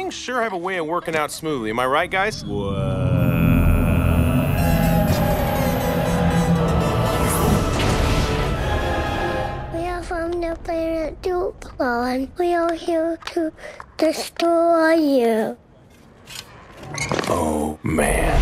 things sure have a way of working out smoothly. Am I right, guys? We are from the planet Duplo, and we are here to destroy you. Oh, man.